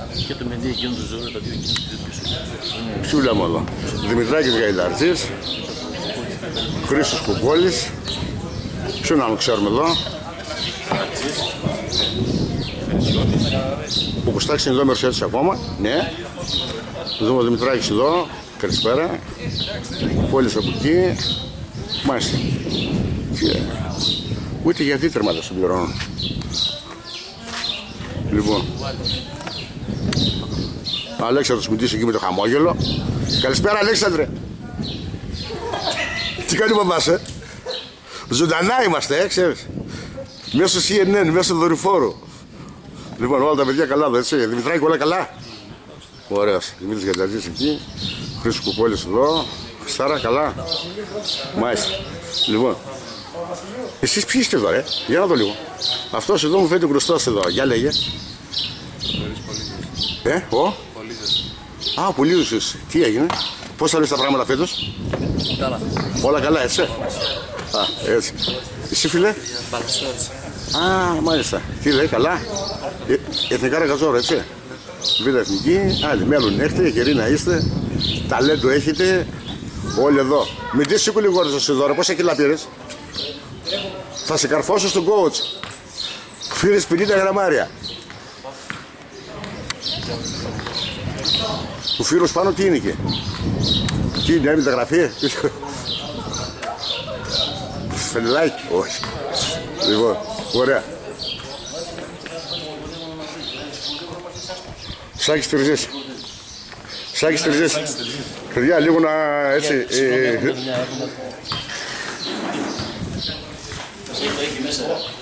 Και το Μεντί εκείνο του Ζώρο, τα δύο εκείνο του πίσω. Ποιου λέμε εδώ. Δημητράκης Γαϊδαρτζής, Χρήστος Κουκόλης. Ποιον άλλο ξέρουμε εδώ. Ο Κουστάκης είναι εδώ, Μερσιώτης ακόμα. Ναι. Δούμε ο Δημητράκης εδώ. Καλησπέρα. Κουκόλης από εκεί. Μάλιστα. Και ούτε για αυτή τερμάτα συμπληρώνω. Λοιπόν. Ο Αλέξανδρος Μητής εκεί με το χαμόγελο. Καλησπέρα Αλέξανδρε. Τι κάνει ο μπαμπάς, Ζωντανά είμαστε, ξέρεις. Μέσω CNN, μέσω δορυφόρου. Λοιπόν, όλα τα παιδιά καλά εδώ, έτσι. Δημητράκη, όλα καλά. Ωραίος. Δημήτρης Γαϊδαρτζής εκεί. Χρήστος Κουκόλης εδώ. Χριστάρα, καλά. Μάλιστα. Λοιπόν. Εσείς ποιοι είστε εδώ, Για να δω λίγο. Αυτός εδώ μου φαίνεται γνωστός εδώ. Για λέγε. Α, Πολύδουσης. Τι έγινε. Πώς θα λες τα πράγματα φέτος. Καλά. Όλα καλά, έτσι. Α, έτσι. Εσύ φίλε. Παλασσόρης. Α, μάλιστα. Τι λέει, καλά. Εθνικά Ρεγαζόρα, έτσι. Β' Εθνική. Άλλοι μέλλον έχετε, γεροί να είστε. Ταλέντο έχετε. Όλοι εδώ. Μην τι σήκω λίγο ώρες εδώ, πόσα κιλά πήρες. Θα σε καρφώσω στον coach. Φύρες 50 γραμμάρια. Ο Φύρος πάνω τι είναι εκεί. Τι είναι, μια μεταγραφή. Φενελάκι, όχι. Λοιπόν, ωραία. Σάκης Τριζής. Σάκης Τριζής. Παιδιά, λίγο να έτσι... Έχει μέσα.